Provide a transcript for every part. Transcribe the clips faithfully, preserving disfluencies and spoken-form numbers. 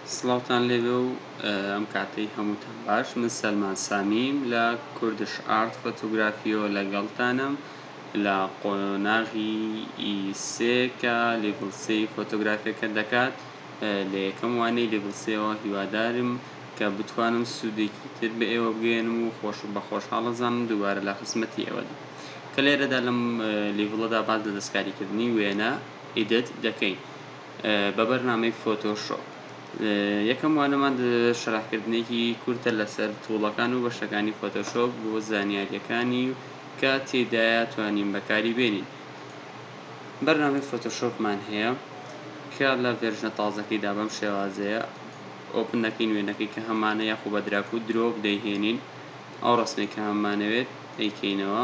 سڵاوتان لێبێ و ئەم کاتەی هەمووتان باش. من سەلمان سامیم لە کوردش ئارت فۆتۆگرافیەوە لەگەڵتانم لە قۆناغی ئی سێ کە لێڤڵ سێی فۆتۆگرافیەکە دەکات. لە یەکەم وانەی لێڤڵ سێەوە هیوادارم کە بتوانم سوودێکی تر بە ئێوە بگەێنم و خۆش بە خۆشحاڵەزانم دووبارە لە خزمەتی ئێوەدا. کە لێرەدا لەم لێڤڵەدا باز لە دەستکاریکردنی وێنە ئیدت دەکەین بە بەرنامەی فۆتۆشۆپ. یەکەم وانەمان شەڕاحکردنێکی کورتە لەسەر تووڵەکان و بەشەکانی فۆتۆشۆپ بۆ زانیاریەکانی کە تێدایە توانین بەکاری بێنین. بەرنامەی فۆتۆشۆپمان هەیە کە لە ڤێرژنە تازەکەیدا بەم شێوازەیە ئۆپن دەکەین وێنەکەی کە هەمانە یاخۆ بە دراک و درۆپ دەیهێنین ئەو ڕەسمێک کە هەمانەوێت ئەیکەینەوە.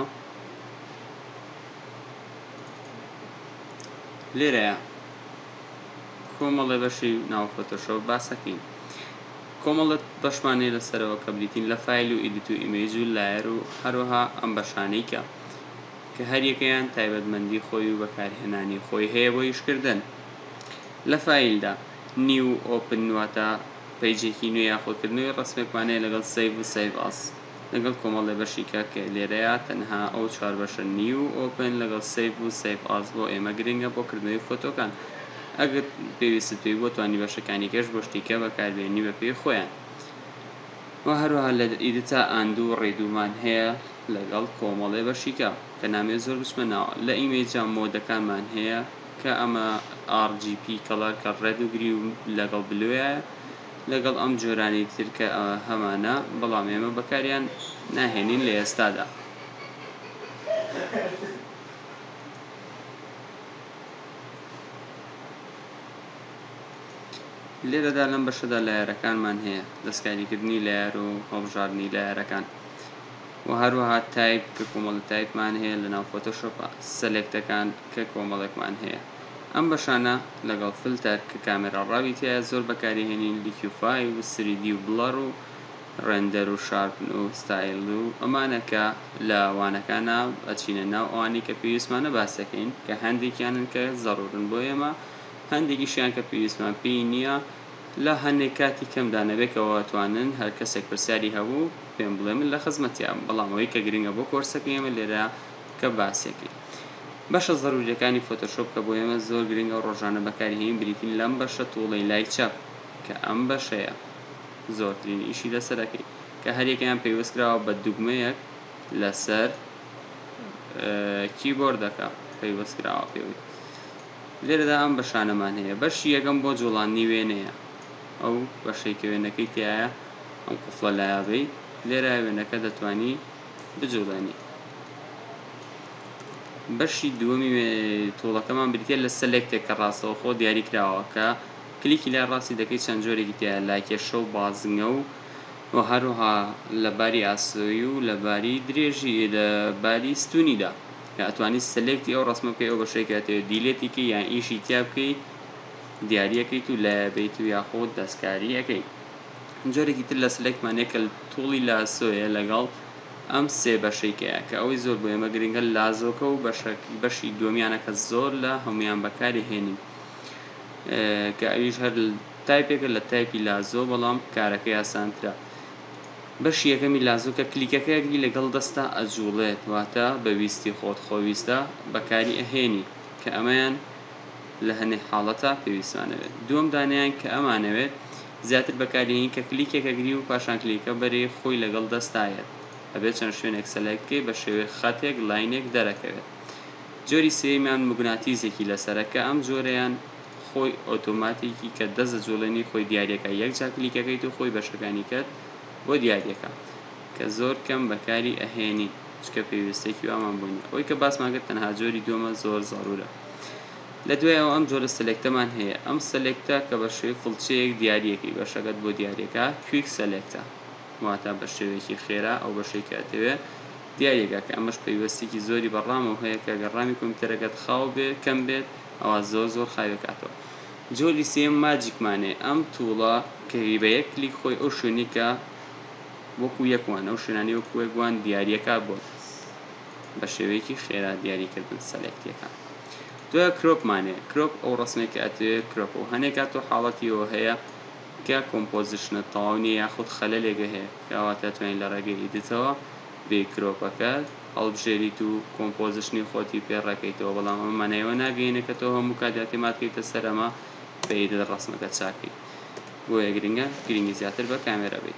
لێرەیە کۆمەڵێ بەشی ناو فۆتۆشۆپ باسەکەین. کۆمەڵێت بەشمانەیە لەسەرەوە کە بریتین لە فایل و ئیدیت و ئیمێج و لایر و هەروەها ئەم بەشانەی کە کە هەریەکەیان تایبەتمەندی خۆی و بەکارهێنانی خۆی هەیە بۆ ئیشکردن. لە فایلدا نیو ئۆپن واتە پەیجێکی نوێ یاخۆکردنەوەی ڕەسمێکمانەیە لەگەڵ سەیڤ و سەیڤ ئاس لەگەڵ کۆمەڵێ بەشی کە کە لێرەیە تەنها ئەو چوار بەشە نیو ئۆپن لەگەڵ سەیڤ و سەیڤ ئاس بۆ ئێمە گرنگە بۆ کردنەوەی فۆتۆکان. ئەگەر پێویستت پێی بۆ توانی بەشەکانی کەش بۆ شتێکە بەکاربێنی بە پێی خۆیان. و هەروەها لە ئیدتا ئاندوو ڕێدوومان هەیە لەگەڵ کۆمەڵێ بەشیکە کە نامێ زۆر بچمەناوە. لە ئیمێجا مۆدەکانمان هەیە کە ئەمە ئار جی پی کەڵەر کە ڕێد و گری و لەگەڵ بلوێیە لەگەڵ ئەم جۆرانی تر کە هەمانە بەڵام ئێمە بەکاریان ناهێنین لە ئێستادا. لێرەدا لەم بەشەدا لایەرەکانمان هەیە دەستکاریکردنی لایەر و هەڵبژاردننی لایەرەکان و هەروەها تایپ کە کۆمەڵە تایپمان هەیە لە ناو فۆتۆشۆپە. سەلێکتەکان کە کۆمەڵێکمان هەیە. ئەم بەشانە لەگەڵ فلتەر کە کامێرا ڕاوی تایە زۆر بەکارهێنین لیکیوفای و سریدی و بڵەر و ڕێندەر و شارپن و ستایل و ئەمانە کە لە وانەکانە ئەچینە ناو ئەوانی کە پێویستمانە باسەکەین کە هەندێکیانن کە زەڕورن بۆ ئێمە هەندێکیشیان کە پێویستمان پێی نییە لە هەندێک کاتی کەمدا نەبێتەوە توانن هەر کەسێک پرسیاری هەبوو پێم بڵێ من لە خزمەتیان بەڵام ئەوەی کە گرنگە بۆ کۆرسەکەی ئێمە لێرە کە باسێکین. بەشە زەروریەکانی فۆتۆشۆپ کە بۆ ئێمە زۆر گرنگە و ڕۆژانە بەکارهێنین بریتین لەم بەشە تووڵەی لای چاپ کە ئەم بەشەیە زۆرترین ئیشی لەسەرەکەی کە هەریەکەیان پێوەستکراوە بە دوگمەیەک لەسەر کیبۆردەکە پێوەستکراوە پێوی. لێرەدا ئەم بەشانەمان هەیە. بەشی یەکەم بۆ جوڵاندنی وێنەیە ئەو بەشەی کە وێنەکەی تایە ئەم قوفڵە لایاوەی لێرە وێنەکە دەتوانی بجوڵێنی. بەشی دووەمی تووڵەکەمان بریتە لە سەلێکتێک کە ڕاستەوە خۆ دیاری کراوە کە کلیکی لای ڕاستی دەکەی چەند جۆرێکی تایە لاکێشە و بازنگە و و هەروەها لە باری ئاسۆیی و لە باری درێژی لە باری ستونیدا کە ئەتوانیت سەلێکتی ئەو ڕەسمە بکەی ئەو بەشێکاتێ دیلێتیکە یان ئیشی تیا بکەی دیاریەکەیت و لایەبیت و یاخۆ دەستکاریەکەی. جۆرێکی تر لە سلێکتمانەیە کە تووڵی لاسۆیە لەگەڵ ئەم سێ بەشێکەیە کە ئەوەی زۆر بۆ ئێمە گرنگە لازۆکە و بەشی دووەمیانە کە زۆر لە هەمویان بەکارهێنین کە ئەویش هەر تایپێکە لە تایپی لازۆ بەڵام کارەکەی ئاسانترە. بەشی یەکەمی لازۆ کە کلیکەکەیەکری لەگەڵ دەستا ئەجوڵێت واتە بەویستی خۆت خۆویستە بەکاری ئەهێنی کە ئەمەیان لە هەنێ حاڵەتە پێویستمانەوێت. دووەم دانیان کە ئەمانەوێت زیاتر بەکارهێنین کە کلیکێکەگری و پاشان کلیکە بەرێ خۆی لەگەڵ دەستایەت ئەبێت چەند شوێنێک سەلێکتکەی بە شێوەیە خەتێک لاینێک دەرەکەوێت. جۆری سێمیان موگناتیزێکی لەسەرە کە ئەم جۆرەیان خۆی ئۆتۆماتیکی کە دەست جوڵێنی خۆی دیارەکە یەکجا کلیکەکەیت و خۆی بەشەکانی کەت بۆ دیارەکە کە زۆر کەم بەکاری ئەهێنی چکە پێویستێکی وامان بوونی. ئەوەی کە باسمان کرد تەنها جۆری دووەمە زۆر زەڕورە. لە دوایەوە ئەم جۆرە سەلێکتەمان هەیە. ئەم سەلێکتە کە بە شێوەی فڵچەیەک دیاریەکەی بەشەکەت بۆ دیارەکە کویک سەلێکتە واتە بە شێوەیەکی خێرا ئەو بەشەی کە ئەتەوێت دیارێکە کە ئەمەش پەیوەستێکی زۆری بەڕامەوە هەیە کە گەڕامی کۆمپیوتەرەکەت خاو بێ کەم بێت ئەوە زۆر زۆر خاوێکاتەوە. جۆری سێم ماجیکمانێ. ئەم تووڵە کە بە یەک کلیک خۆی ئەو شوێنی کە وەکو یەکوان ئەو شوێنانی وەکو یەکوان دیاریەکە بۆ بە شێوەیەکی خێرا دیاریکردن سەلێکتەکە. دوای کرۆپمانێ. کرۆپ ئەو ڕەسمێک کە ئەتەوێت کرۆپ و هەنێک کات و حاڵەتیەوە هەیە کە کۆمپۆزیشنە تەواو نییە یاخود خەلەلێکە هەیە کەواتە توانین لە ڕێگەی ئیدیتەوە بێ کرۆپەکەت هەڵبژێریت و کۆمپۆزیشنی خۆتی پێڕەکەیتەوە بەڵام ئەمە مانایەوە ناگەینە کە تۆ هەموو کات دەتێماتکەیتە سەر ئەمە بە ئیدت ڕەسمەکە چاکەیت بۆیە گرنگە گرنگی زیاتر بە کامێرە بیت.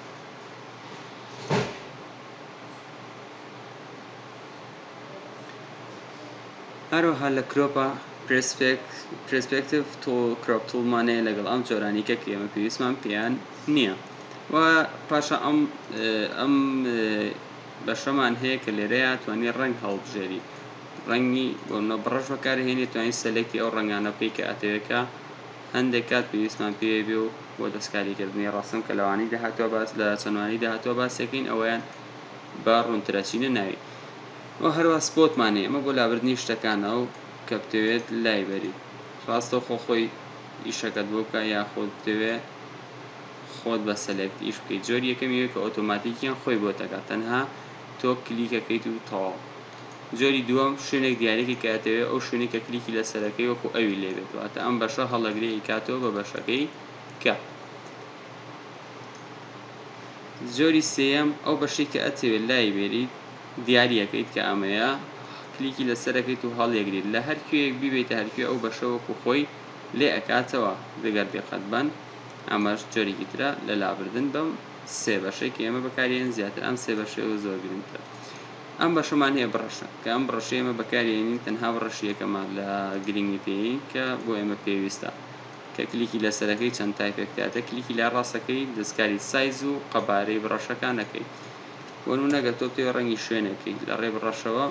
هەروەها لە کرۆپە پرسپێکتیڤ تۆڵ کرۆپ توڵمانەیە لەگەڵ ئەم جۆرانی کە ئێمە پێویستمان پێیان نییە و پاشە ئەم ئەم بەشەمان هەیە کە لێرەیە توانی ڕنگ هەڵبژێری ڕەنگی بۆنە بڕەش بەکارهێنێ توانین سەلێکتی ئەو ڕەنگانە بکەی کە ئەتەوێتکە هەندێک کات پێویستمان پێ بێ و بۆ دەستکاریکردنی ڕەسم کە لەوانی داهاتوە باس لە چەندوانی داهاتوە باسێکین ئەویان بە ڕوونترەچینە ناوی و هەروە سپۆتمانێ ئەمە بۆ لابردنی شتەکانە و کە بتەوێت لای بەری ڕاستە خۆ خۆی ئیشەکەت بۆ بکە یاخۆت دەوێت خۆت بە سەلێکتی ئیش بکەیت جۆری یەکەمیوە کە ئۆتۆماتیکیان خۆی بۆ دەکات تەنها تۆ کلیکەکەیت و تەواو. جۆری دووەم شوێنێک دیارێکی کاتەوێت ئەو شوێنی کە کلیکی لەسەرەکەی وەکو ئەوی لێبێت واتە ئەم بەشە هەڵەگرەی کاتەوە بە بەشەکەی کە. جۆری سێیەم ئەو بەشەی کە ئەتەوێت لای بێریت دیاریەکەیت کە ئەمەیە کلیکی لەسەرەکەیت و هەڵیەگریت لە هەر کوێیەک بیبێتە هەرکوێ ئەو بەشە وەکو خۆی لێ ئەکاتەوە دەگەر دقت بن. ئەمەش جۆرێکی ترە لە لابردن بەم سێ بەشەی کە ئێمە بەکارێن زیاتر ئەم سێ بەشەوە زۆر گرنگترە. ئەم بەشەمان هەیە بڕەشە کە ئەم بڕەشەی ئێمە بەکارێنین تەنها بڕەشی یەکەمان لە گرنگی پێی کە بۆ ئێمە پێویستە کە کلیکی لەسەرەکەی چەند تایپێکاتە کلیکی لا ڕاستەکەی دەستکاری سایز و قەبارەی بڕەشەکانەکەی بۆ نمونە تۆ پێ ڕەنگی شوێنەکەی لە ڕێ بڕەشەوە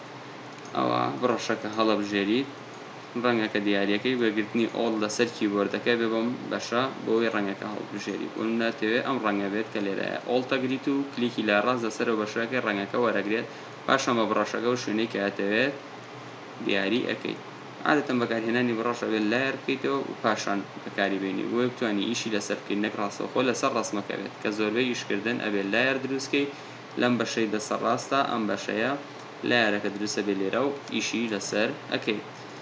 ئەوە بڕەشەکە هەڵەبژێریت ڕەنگەکە دیارەکەی بەگرتنی ئۆڵ لەسەر کیبۆردەکە بێ بەم بەشە بۆی ڕەنگەکە هەڵبژێری بۆ ناتەوێت ئەم ڕەنگە بێت کە لێرەیە ئۆڵ تەگریت و کلیکی لا ڕاست لەسەرەوە بەشەکە ڕەنگەکە وەرەگرێت پاشەمە بڕەشەکە و شوێنەی کە ئەتەوێت دیاری ئەەکەیت عادەتەن بەکارهێنانی بڕەشە بێت لایر بکەیتەوە و پاشان بەکاری بێنی بۆی بتوانانی ئیشی لەسەر بکەیت نەک ڕاستەوخۆ لەسەر ڕسمەکە بێت کە زۆربەی ئیشکردن ئەبێت لایر دروستکەی لەم بەشەی دەسەر ڕاستە ئەم بەشەیە لایەرەکە دروستە بێ لێرە و ئیشی لەسەر ئەەکەیت.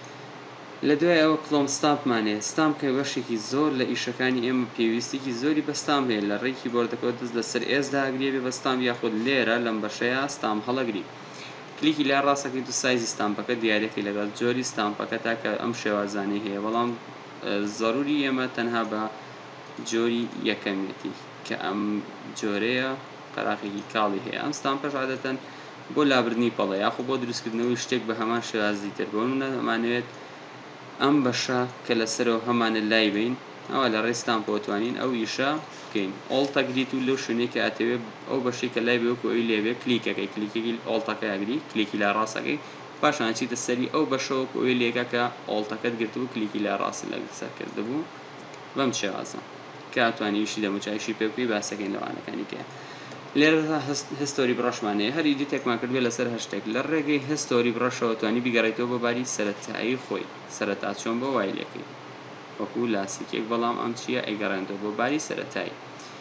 لە دوای ئەوە کلۆم ستامپمانێ ستام کە بەشێکی زۆر لە ئیشەکانی ئێمە پێویستێکی زۆری بەستام هەیە لە ڕێی کیبۆردەکەەوە دەست لەسەر ئێزدا ئەگرێ بێ بەستام یاخود لێرە لەم بەشەیە ستام هەڵەگری کلیکی لا ڕاستەکەیت و سایزی ستامپەکە دیارەکەی لەگەڵ جۆری ستامپەکە تاکە ئەم شێوازانەی هەیە بەڵام زەروری ئێمە تەنها بە جۆری یەکەمێتی کە ئەم جۆرەیە قەراقێکی کاڵی هەیە. ئەم ستامپەش عادەتەن بۆ لابردنی پەڵە یاخۆ بۆ دروستکردنەوەی شتێک بە هەمان شێوازی تر بۆ نەمانوێت ئەم بەشە کە لەسەرەوە هەمانە لای بین ئەوە لە ڕێستان بۆتوانین ئەو ئیشە بکەین ئۆڵ تەگریت و لەو شوێنەی کە ئەتەوێت ئەو بەشی کە لای بێوەکو ئەوی لێبێ کلیکەکەی کلیکێکی ئۆڵتەکە ئەگری کلیکی لا ڕاستەکەی پاشان چیتە سەری ئەو بەشەوەکو ئەوی لێگە کە ئۆڵتەکەت گرت و کلیکی لا ڕاستی لەسەر کردبوو بەم شێوازە کە ئەتوانی ئیشی دەموچایشی پێ بکەی باسەکەین لەوانەکانی کە لێرە هستۆری بڕەشمانەیە هەر ئیدیتێکمان کردوێ لەسەر هەشتێک لە ڕێگەی هستۆری بڕەشەوە توانی بیگەڕێتەوە بۆ باری سەرەتایی خۆی سەرەتا چۆن بۆ وای لێکەی وەکو لاسیکێک بەڵام ئەم چییە ئەیگەڕێنەوە بۆ باری سەرەتایی.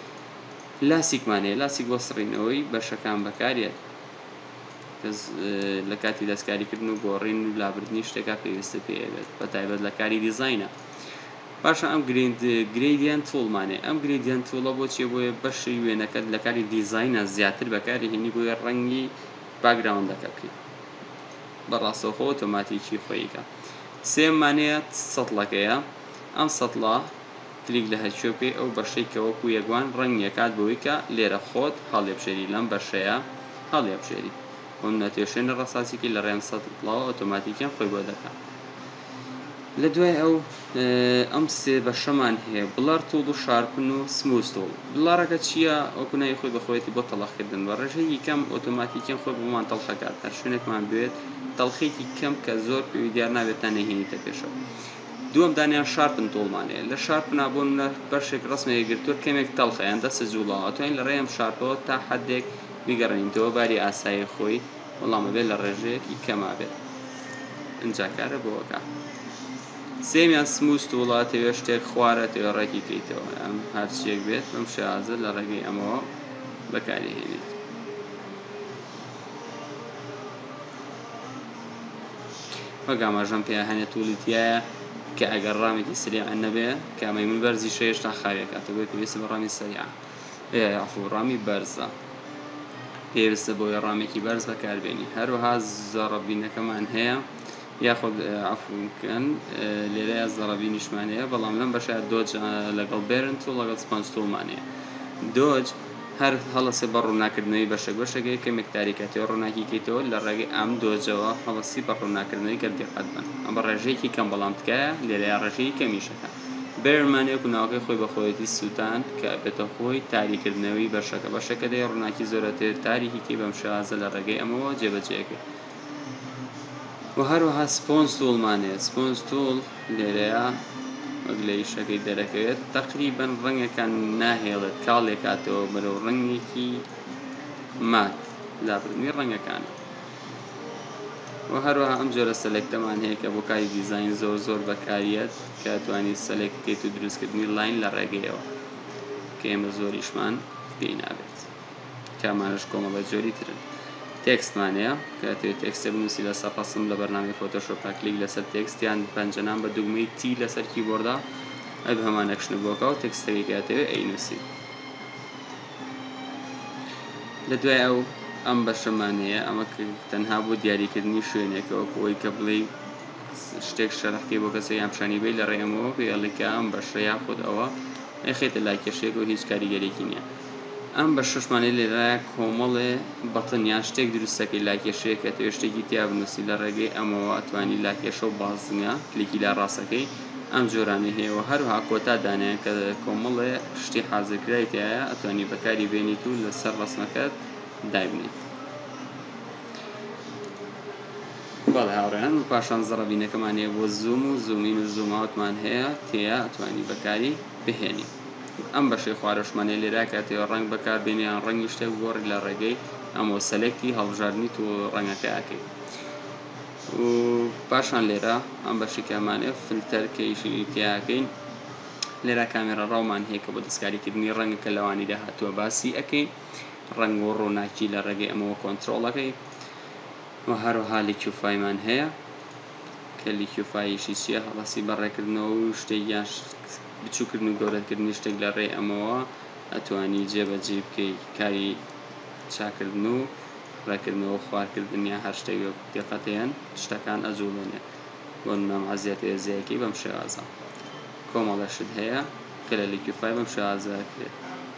لاسیکمانەیە لاسیک بۆ سڕینەوەی بەشەکان بەکارێت لە کاتی دەستکاریکردن و گۆڕین و لابردنی شتێکا پێویستە پێوێت بە تایبەت لە کاری دیزاینە. پاشە ئەم گرێدیان توڵمانێ ئەم گرێدیان توڵە بۆ چیە بۆیە بەشی وێنەکەت لە کاری دیزاینە زیاتر بەکارهێنی بۆیە ڕەنگی باگراوندەکە بکەیت بەڕاستەوخۆ ئۆتۆماتیکی خۆیکە. سێمانەیە سەتڵەکەیە ئەم سەتڵە کلیک لە هەرچۆپی ئەو بەشەی کە وەکو یەکوان ڕەنگیەکات بۆی کە لێرە خۆت هەڵێبژێری لەم بەشەیە هەڵێبژێری بۆ نەتێشێنە ڕەساسێکی لە ڕێم سەتڵەوە ئۆتۆماتیکیان خۆی بۆ دەکات. لە دوای ئەو ئەم سێ بەشەمان هەیە بڵەر توڵ و شارپن و سمووس توڵ. بڵەرەکە چییە ئەوکونای خۆی بەخۆیەتی بۆ تەڵەخکردن بە ڕێژەیەکی کەم ئۆتۆماتیکیان خۆی بۆمان تەڵخەکات هەر شوێنێکمان بێت تەڵخێکی کەم کە زۆر پێوی دیار نابێت تا نەهێنیتە پێشەوە. دووەم دانیان شارپن توڵمانەیە لە شارپنا بۆ بەشێک ڕسمێک گرتووە کەمێک تەڵخەیان دەستە جوڵاوە توانین لە ڕێم شارپەوە تا حەدێک بیگەڕێنیتەوە باری ئاسایی خۆی وەڵامە بێت لە ڕێژەیەکی کەما بێت ئەنجاکارە بۆەکە. سێمیان سمووس توڵاتەوێ شتێک خوارەتەوە ڕێکی کەیتەوە ئەم هەرچیەک بێت بەم شێوازە لە ڕێگەی ئەمەوە بەکارهێنیت. وەک ئاماژەم پێ هەنێ توڵی تایە کە ئەگەر ڕامێکی سریع نەبێ کامەی من بەرزی شەیەش تا خاوێکاتە بۆی پێویستە بە ڕامی سریع عفو ڕامی بەرزە پێویستە بۆی ڕامێکی بەرز بەکاربێنی. هەروەها زەڕەبینەکەمان هەیە یاخود عفوکەن لێرەیە زەڕەبینیشمان هەیە بەڵام لەم بەشە دۆج لەگەڵ بێرنت و لەگەڵ سپۆنج تۆڵمانەیە. دۆج هەر هەڵەسێ بە ڕووناکردنەوەی بەشێک بەشەکەی کەمێک تاریکاتەوە ڕووناکی کەیتەوە لە ڕێگەی ئەم دۆجەوە هەڵەسی بە ڕووناکردنەوەی گەردیقەت بن ئەمە ڕێژەیەکی کەم بەڵام تکایە لێرەیە ڕێژەی کەمیشەکە. بێرمانەیە ناوەکەی خۆی بە خۆیەتی سووتان کە بێتە خۆی تاریکردنەوەی بەشەکە بەشەکە دەیە ڕووناکی زۆرەتر تاریکیکەی بەم شێوازە لە ڕێگەی ئەمەوە جێبەجێەکەی. و هەروەها سپۆنج تۆڵمانەیە. سپۆنج تۆڵ لێرەیە وەک لە ئیشەکەی دەرەکەوێت تەقریبەن ڕەنگەکان ناهێڵێت کاڵێکاتەوە بەرەو ڕەنگێکی مات لابردنی ڕەنگەکانە. و هەروەها ئەم جۆرە سەلێکتەمان هەیە کە بۆ کاری دیزاین زۆر زۆر بەکارێت کە توانی سەلێک بکەیت و دروستکردنی لاین لە ڕێگەیەوە کە ئێمە زۆریشمان پێی نابێت کامانش کۆمەڵە جۆری ترن. تێکستمانەیە کە دەتەوێت تێکستە بنووسی لە سەپەسم لە بەرنامەی فۆتۆشۆپ کلیک لەسەر تێکستیان پەنجەنان بە دوگمەی تی لەسەر کیبۆردا ئەب هەمان ئەکشنە بۆکە و تێکستەکەی کە دەتەوێت ئەینووسی. لە دوای ئەو ئەم بەشەمانەیە ئەمە تەنها بۆ دیاریکردنی شوێنێکەوە بۆی کە بڵێ شتێک شەرحکەی بۆ کەسە یان پیشانیبەی لە ڕێمەوە پێڵێکە ئەم بەشە یاخود ئەوە ئەخێتە لای کێشەیەک و هیچ کاریگەرێکی نییە. ئەم بە ششمانەی لێرایە کۆمەڵێ بەتن یان شتێک دروستەکەی لا کێشەیە کە تەوێت شتێکی تیا بنووسی لە ڕێگەی ئەمەوە ئەتوانی لا کێشە و بازنگە کلیکی لا ڕاستەکەی ئەم جۆرانەی هەیەەوە. هەروها کۆتا دانەیە کە کۆمەڵێ شتی حازرکرای تایە ئەتوانی بەکاری بێنیت و لەسەر ڕسمەکەت دابنیت. بەڵێ هاوڕێیان و پاشان زەڕەبینەکەمان هەیە بۆ زووم و زوومین و زووماوتمان هەیە تێیە ئەتوانی بەکاری بهێنی. ئەم بەشەی خوارەشمانەیە لێرا کاتێوە ڕنگ بەکاربێنی یان ڕەنگی شتێک گۆڕی لە ڕێگەی ئەمە سەلێکتی هەڵبژاردنیت و ڕەنگەکە ئاکەی. و پاشان لێرە ئەم بەشی کەمانێ فلتەر کەیشی تیاکەین. لێرە کامێرە ڕاومان هەیە کە بۆ دەستکاریکردنی ڕەنگەکە لەوانی داهاتووە باسی ئەەکەین ڕەنگ و ڕووناکی لە ڕێگەی ئەمەوە کۆنتترۆڵەکەی. و هەروەها لیکیوفایمان هەیە کە لیکیوفایشی چیە هەڵەسی بەڕێکردنەوە و شتێک یان بچووکردن و گەورەکردنی شتێک لە ڕێ ئەمەوە ئەتوانی جێبەجێ بکەی کاری چاکردن و ڕێکردنەوە خواردکردن یا هەر شتێک دقەتەیەن شتەکان ئەجوڵێنێ بۆ نامعزیەت هێزەیەکی بەم شێوازە کۆمەڵە شت هەیە کە لە لیکیوفای بەم شێوازە کرێت.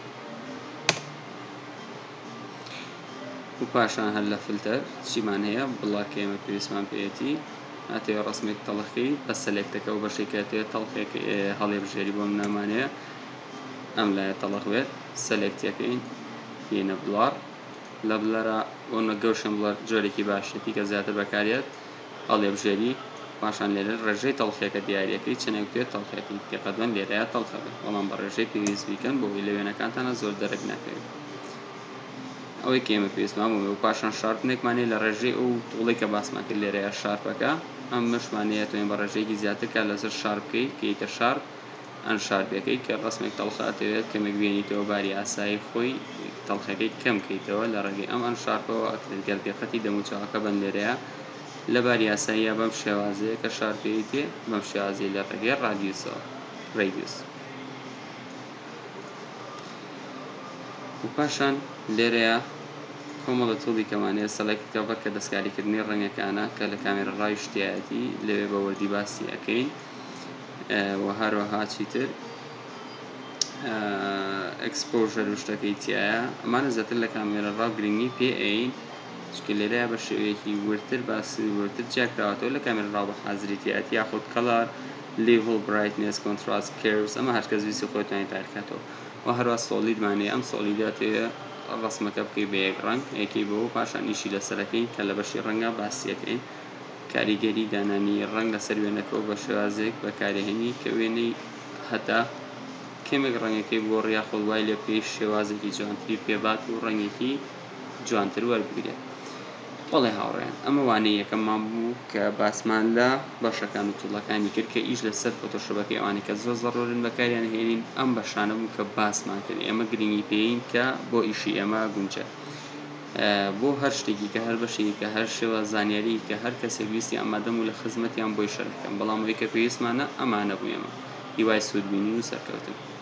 و پاشان هەر لە فلتەر چیمان هەیە بڵاکە ئێمە پێویستمان پێێتی ئەتەوێ ڕسمێک تەڵخی بە سەلێکتەکە و بەشێکاتێت تەڵخێک هەڵێ بژێری بۆم نامانەیە ئەم لایە تەڵخ بێت سەلێکتەکەین هێنە بڵار لە بلەرە ئۆنە گەوشم بڵەر جۆرێکی باشێتی کە زیاتر بەکارێت هەڵێ بژێری پاشان لێرە ڕێژەی تەڵخێکە دیارەکەی چنێکتێت تەڵخێتی تێقەتمەن لێرەیە تەڵخە بێت بەڵام بە ڕێژەی پێویست بیکەن بۆ لە وێنەکانتانە زۆر دەرەک ناکەوێت. ئەوەی کە ئێمە پێویستمان بوو و پاشان شارپنێکمانێ لە ڕێژەی ئەو توڵی کە باسمان کرد لێرەیە شارپەکە ئەم مشمانەیە توێن بە ڕێژەیەکی زیاترکە لەسەر شارپکەی کەیتە شارپ ئەن شارپەکەی کە ڕسمێک تەڵخاتەوێت کەمێک بێنیتەوە باری ئاسایی خۆی تەڵخەکەی کەم کەیتەوە لە ڕێگەی ئەم ئەن شارپەوە ئەکرێت گەردیقەتی دەموچاوەکە بن لێرەیە لە باری ئاساییە بەم شێوازەیە کە شارپەی تێ بەم شێوازەی لە ڕێگەی ڕادیوسەوە ڕێدیوس. و پاشان لێرەیە کۆمەڵە توڵی کەمانەیە سەلێکتەوە کە دەستکاریکردنی ڕەنگەکانە کە لە کامێرە ڕای شتیایەتی لەوێ بە وەردی باسی ئەەکەین و هەروەها چیتر ئەکسپۆژەر و شتەکەی تایە ئەمانە زیاتر لە کامێرە ڕاو گرنگی پێ ئەین چکە لێرەیە بە شێوەیەکی ورتر باسی ورتر جیاکراوەتەوە لە کامێرە ڕاو بە حازریتیاتی یاخود کەڵار لیڤڵ برایتنس کۆنتراست کێرڤز ئەمە هەر کەس ویستی خۆی توانێت تاریکاتەوە. و هەروە سۆلیدمانەیە ئەم سۆلیداتەیە ڕسمەکە بکەی بە یەک ڕەنگ یەکەی بەوە پاشان ئیشی لەسەرەکەی کە لە بەشی ڕەنگە باسیەکەین کاریگەری دانانی ڕەنگ لەسەر وێنەکەەوە بە شێوازێک بەکارهێنی کە وێنەی هەتا کەمێک ڕەنگەکەی بۆ ڕیاخۆڵ وای لێ پێی شێوازێکی جوانتری پێبات و ڕەنگێکی جوانتر وەربگرێت. بەڵێ هاوڕێیان ئەمە وانەیە یەکەممان بوو کە باسمان لە بەشەکان و توڵەکانی کرد کە ئیش لەسەر فۆتۆشۆپەکەی ئەوانەی کە زۆر زەڕۆرن بەکاریان هێنین ئەم بەشانە بوو کە باسمان کرد ئێمە گرنگی پێین کە بۆ ئیشی ئێمە گونجە. بۆ هەر شتێکی کە هەر بەشێکی کە هەر شێوە زانیاری کە هەر کەسێک ویستی ئامادەم و لە خزمەتیان بۆی شەرکەم، بەڵام ئەوەی کە پێویستمانە ئەمانە بوو ئێمە هیوای سوودبینی و سەرکەوتن.